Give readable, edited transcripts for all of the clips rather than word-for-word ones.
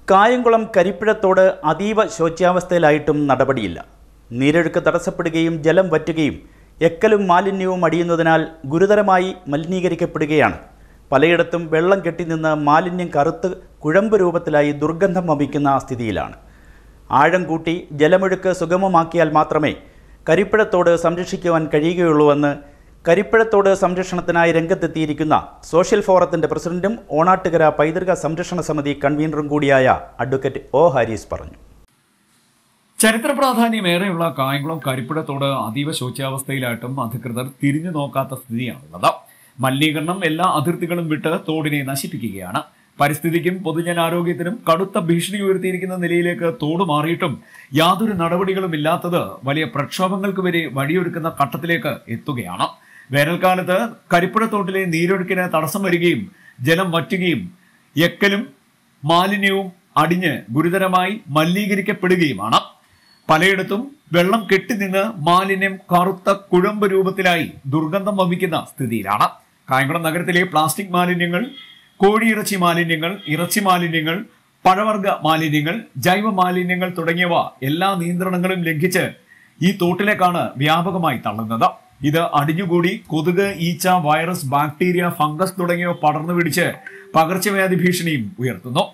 കായംകുളം കരിപ്പുഴത്തോട് അതീവ ശോച്യാവസ്ഥയിലായിട്ടും നടപടിയില്ല. നീരൊഴുക്ക് തടസ്സപ്പെടുകയും ജലം വറ്റുകയും എക്കലും മാലിന്യവും അടിയുന്നതിനാൽ ഗുരുതരമായി മലിനീകരിക്കപ്പെടുകയാണ്. പലയിടത്തും വെള്ളം കെട്ടിനിന്ന് മാലിന്യം കറുത്ത് കുഴമ്പ് രൂപത്തിലായി ദുർഗന്ധം വമിക്കുന്ന സ്ഥിതിയിലാണ്. ആഴം കൂട്ടി ജലമൊഴുക്ക് സുഗമമാക്കിയാൽ മാത്രമേ കരിപ്പുഴത്തോട് സംരക്ഷിക്കുവാൻ കഴിയുകയുള്ളൂവെന്ന് കരിപ്പുഴത്തോട് സംരക്ഷണത്തിനായി രംഗത്തെത്തിയിരിക്കുന്ന സോഷ്യൽ ഫോറത്തിൻ്റെ പ്രസിഡന്റും ഓണാട്ടുകര പൈതൃക സംരക്ഷണ സമിതി കൺവീനറും കൂടിയായ അഡ്വക്കേറ്റ് ഒ ഹാരിസ് പറഞ്ഞു. ചരിത്ര പ്രാധാന്യമേറെയുള്ള കായംകുളം കരിപ്പുഴത്തോട് അതീവ ശോച്യാവസ്ഥയിലായിട്ടും അധികൃതർ തിരിഞ്ഞു നോക്കാത്ത സ്ഥിതിയാണുള്ളത്. മലിനീകരണം എല്ലാ അതിർത്തികളും വിട്ട് തോടിനെ നശിപ്പിക്കുകയാണ്. പരിസ്ഥിതിക്കും പൊതുജനാരോഗ്യത്തിനും കടുത്ത ഭീഷണി ഉയർത്തിയിരിക്കുന്ന നിലയിലേക്ക് തോട് മാറിയിട്ടും യാതൊരു നടപടികളും ഇല്ലാത്തത് വലിയ പ്രക്ഷോഭങ്ങൾക്ക് വരെ വഴിയൊരുക്കുന്ന ഘട്ടത്തിലേക്ക് എത്തുകയാണ്. വേനൽക്കാലത്ത് കരിപ്പുഴത്തോട്ടിലെ നീരൊഴുക്കിന് തടസ്സം വരികയും ജലം വറ്റുകയും എക്കലും മാലിന്യവും അടിഞ്ഞ് ഗുരുതരമായി മലിനീകരിക്കപ്പെടുകയുമാണ്. പലയിടത്തും വെള്ളം കെട്ടിനിന്ന് മാലിന്യം കറുത്ത കുഴമ്പ് രൂപത്തിലായി ദുർഗന്ധം വമിക്കുന്ന സ്ഥിതിയിലാണ്. കായംകുളം നഗരത്തിലെ പ്ലാസ്റ്റിക് മാലിന്യങ്ങൾ, കോഴിയിറച്ചി മാലിന്യങ്ങൾ, ഇറച്ചി മാലിന്യങ്ങൾ, പഴവർഗ മാലിന്യങ്ങൾ, ജൈവ മാലിന്യങ്ങൾ തുടങ്ങിയവ എല്ലാ നിയന്ത്രണങ്ങളും ലംഘിച്ച് ഈ തോട്ടിലേക്കാണ് വ്യാപകമായി തള്ളുന്നത്. ഇത് അടിഞ്ഞുകൂടി കൊതുക്, ഈച്ച, വൈറസ്, ബാക്ടീരിയ, ഫംഗസ് തുടങ്ങിയവ പടർന്നു പിടിച്ച് പകർച്ചവ്യാധി ഭീഷണിയും ഉയർത്തുന്നു.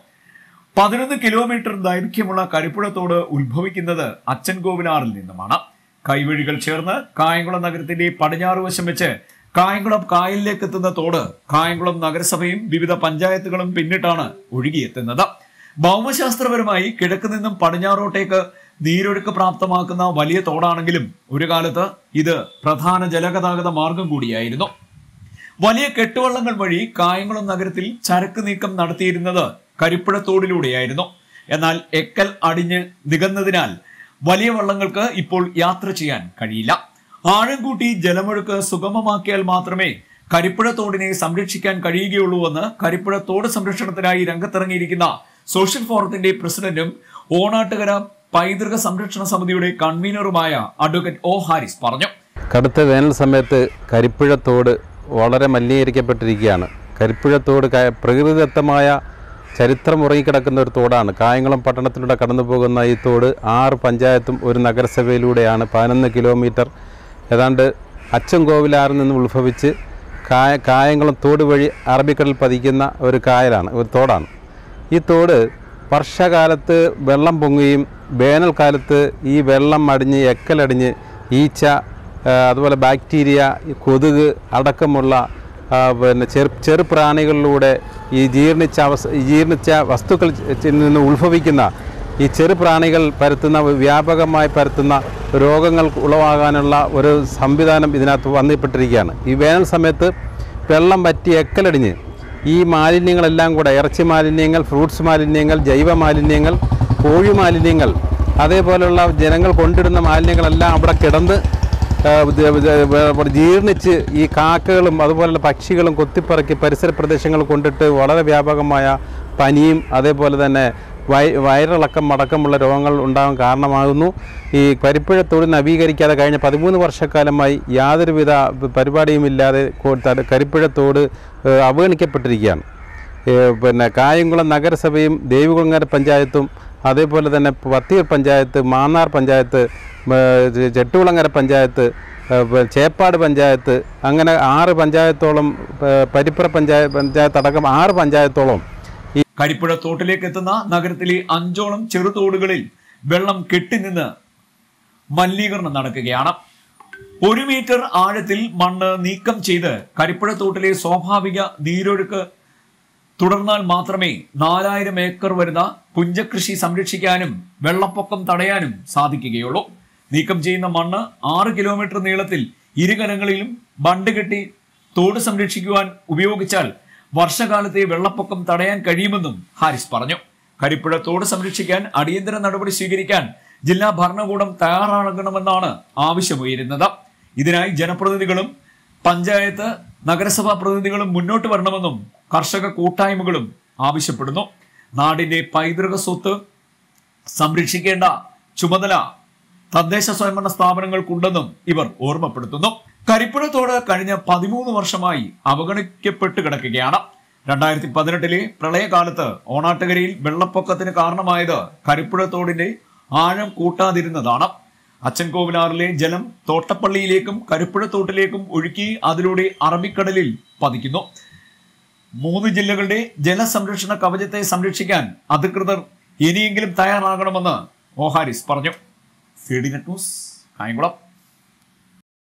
11 കിലോമീറ്റർ ദൈർഘ്യമുള്ള കരിപ്പുഴത്തോട് ഉത്ഭവിക്കുന്നത് അച്ചൻകോവിലാറിൽ നിന്നുമാണ്. കൈവഴികൾ ചേർന്ന് കായംകുളം നഗരത്തിന്റെ പടിഞ്ഞാറ് വശം വെച്ച് കായംകുളം കായലിലേക്ക് എത്തുന്ന തോട് കായംകുളം നഗരസഭയും വിവിധ പഞ്ചായത്തുകളും പിന്നിട്ടാണ് ഒഴുകിയെത്തുന്നത്. ഭൗമശാസ്ത്രപരമായി കിഴക്ക് നിന്നും പടിഞ്ഞാറോട്ടേക്ക് നീരൊഴുക്ക് പ്രാപ്തമാക്കുന്ന വലിയ തോടാണെങ്കിലും ഒരു കാലത്ത് ഇത് പ്രധാന ജലഗതാഗത മാർഗം കൂടിയായിരുന്നു. വലിയ കെട്ടുവള്ളങ്ങൾ വഴി കായംകുളം നഗരത്തിൽ ചരക്ക് നീക്കം നടത്തിയിരുന്നത് കരിപ്പുഴത്തോടിലൂടെയായിരുന്നു. എന്നാൽ എക്കൽ അടിഞ്ഞ് നികന്നതിനാൽ വലിയ വള്ളങ്ങൾക്ക് ഇപ്പോൾ യാത്ര ചെയ്യാൻ കഴിയില്ല. ആഴം കൂട്ടി ജലമൊഴുക്ക് സുഗമമാക്കിയാൽ മാത്രമേ കരിപ്പുഴത്തോടിനെ സംരക്ഷിക്കാൻ കഴിയുകയുള്ളൂവെന്ന് കരിപ്പുഴത്തോട് സംരക്ഷണത്തിനായി രംഗത്തിറങ്ങിയിരിക്കുന്ന സോഷ്യൽ ഫോറത്തിന്റെ പ്രസിഡന്റും ഓണാട്ടുകര പൈതൃക സംരക്ഷണ സമിതിയുടെ കൺവീനറുമായ അഡ്വക്കേറ്റ് ഒ ഹാരിസ് പറഞ്ഞു. കടുത്ത വേനൽ സമയത്ത് കരിപ്പുഴത്തോട് വളരെ മലിനീകരിക്കപ്പെട്ടിരിക്കുകയാണ്. കരിപ്പുഴത്തോട് പ്രകൃതിദത്തമായ ചരിത്രം ഉറങ്ങിക്കിടക്കുന്ന ഒരു തോടാണ്. കായംകുളം പട്ടണത്തിലൂടെ കടന്നു പോകുന്ന ഈ തോട് 6 പഞ്ചായത്തും ഒരു നഗരസഭയിലൂടെയാണ് 11 കിലോമീറ്റർ ഏതാണ്ട് അച്ചൻകോവിലാറിൽ നിന്ന് ഉത്ഭവിച്ച് കായംകുളം തോട് വഴി അറബിക്കടലിൽ പതിക്കുന്ന ഒരു തോടാണ്. ഈ തോട് വർഷകാലത്ത് വെള്ളം പൊങ്ങുകയും വേനൽക്കാലത്ത് ഈ വെള്ളം അടിഞ്ഞ് എക്കലടിഞ്ഞ് ഈച്ച, അതുപോലെ ബാക്ടീരിയ, കൊതുക് അടക്കമുള്ള ചെറുപ്രാണികളിലൂടെ ഈ ജീർണിച്ച വസ്തുക്കൾ നിന്ന് ഉത്ഭവിക്കുന്ന ഈ ചെറുപ്രാണികൾ വ്യാപകമായി പരത്തുന്ന രോഗങ്ങൾ ഉളവാകാനുള്ള ഒരു സംവിധാനം ഇതിനകത്ത് വന്നിപ്പെട്ടിരിക്കുകയാണ്. ഈ വേനൽ സമയത്ത് വെള്ളം വറ്റി എക്കലടിഞ്ഞ് ഈ മാലിന്യങ്ങളെല്ലാം കൂടെ, ഇറച്ചി മാലിന്യങ്ങൾ, ഫ്രൂട്ട്സ് മാലിന്യങ്ങൾ, ജൈവ മാലിന്യങ്ങൾ, കോഴി മാലിന്യങ്ങൾ, അതേപോലെയുള്ള ജനങ്ങൾ കൊണ്ടിടുന്ന മാലിന്യങ്ങളെല്ലാം അവിടെ കിടന്ന് ജീർണിച്ച് ഈ കാക്കകളും അതുപോലുള്ള പക്ഷികളും കൊത്തിപ്പറക്കി പരിസര പ്രദേശങ്ങൾ കൊണ്ടിട്ട് വളരെ വ്യാപകമായ പനിയും അതേപോലെ തന്നെ വയറിളക്കം അടക്കമുള്ള രോഗങ്ങൾ ഉണ്ടാകാൻ കാരണമാകുന്നു. ഈ കരിപ്പുഴത്തോട് നവീകരിക്കാതെ കഴിഞ്ഞ 13 വർഷക്കാലമായി യാതൊരുവിധ പരിപാടിയുമില്ലാതെ കരിപ്പുഴത്തോട് അവഗണിക്കപ്പെട്ടിരിക്കുകയാണ്. കായംകുളം നഗരസഭയും ദേവികുളങ്ങര പഞ്ചായത്തും അതേപോലെ തന്നെ വത്തിയൂർ പഞ്ചായത്ത്, മാന്നാർ പഞ്ചായത്ത്, ചെട്ടുകുളങ്ങര പഞ്ചായത്ത്, ചേപ്പാട് പഞ്ചായത്ത്, അങ്ങനെ 6 പഞ്ചായത്തോളം, പരിപ്പുറ പഞ്ചായത്ത് അടക്കം 6 പഞ്ചായത്തോളം ഈ കരിപ്പുഴ തോട്ടിലേക്ക് എത്തുന്ന നഗരത്തിലെ 5ഓളം ചെറുതോടുകളിൽ വെള്ളം കെട്ടിനിന്ന് മലിനീകരണം നടക്കുകയാണ്. 1 മീറ്റർ ആഴത്തിൽ മണ്ണ് നീക്കം ചെയ്ത് കരിപ്പുഴ തോട്ടിലെ സ്വാഭാവിക നീരൊഴുക്ക് തുടർന്നാൽ മാത്രമേ 4000 ഏക്കർ വരുന്ന പുഞ്ചകൃഷി സംരക്ഷിക്കാനും വെള്ളപ്പൊക്കം തടയാനും സാധിക്കുകയുള്ളൂ. നീക്കം ചെയ്യുന്ന മണ്ണ് 6 കിലോമീറ്റർ നീളത്തിൽ ഇരുകരങ്ങളിലും ബണ്ട് കെട്ടി തോട് സംരക്ഷിക്കുവാൻ ഉപയോഗിച്ചാൽ വർഷകാലത്തെ വെള്ളപ്പൊക്കം തടയാൻ കഴിയുമെന്നും ഹാരിസ് പറഞ്ഞു. കരിപ്പുഴ തോട് സംരക്ഷിക്കാൻ അടിയന്തര നടപടി സ്വീകരിക്കാൻ ജില്ലാ ഭരണകൂടം തയ്യാറാകണമെന്നാണ് ആവശ്യമുയരുന്നത്. ഇതിനായി ജനപ്രതിനിധികളും പഞ്ചായത്ത്, നഗരസഭാ പ്രതിനിധികളും മുന്നോട്ട് വരണമെന്നും കർഷക കൂട്ടായ്മകളും ആവശ്യപ്പെടുന്നു. നാടിന്റെ പൈതൃക സ്വത്ത് സംരക്ഷിക്കേണ്ട ചുമതല തദ്ദേശ സ്വയംഭരണ സ്ഥാപനങ്ങൾക്കുണ്ടെന്നും ഇവർ ഓർമ്മപ്പെടുത്തുന്നു. കരിപ്പുഴത്തോട് കഴിഞ്ഞ 13 വർഷമായി അവഗണിക്കപ്പെട്ട് കിടക്കുകയാണ്. 2018 പ്രളയകാലത്ത് ഓണാട്ടുകരയിൽ വെള്ളപ്പൊക്കത്തിന് കാരണമായത് കരിപ്പുഴ തോടിന്റെ ആഴം കൂട്ടാതിരുന്നതാണ്. അച്ചൻകോവിലാറിലെ ജലം തോട്ടപ്പള്ളിയിലേക്കും കരിപ്പുഴ തോട്ടിലേക്കും ഒഴുക്കി അതിലൂടെ അറബിക്കടലിൽ പതിക്കുന്നു. 3 ജില്ലകളുടെ ജലസംരക്ഷണ കവചത്തെ സംരക്ഷിക്കാൻ അധികൃതർ ഇനിയെങ്കിലും തയ്യാറാകണമെന്ന് ഒ ഹാരിസ് പറഞ്ഞു. CDNet news, Kayamkulam.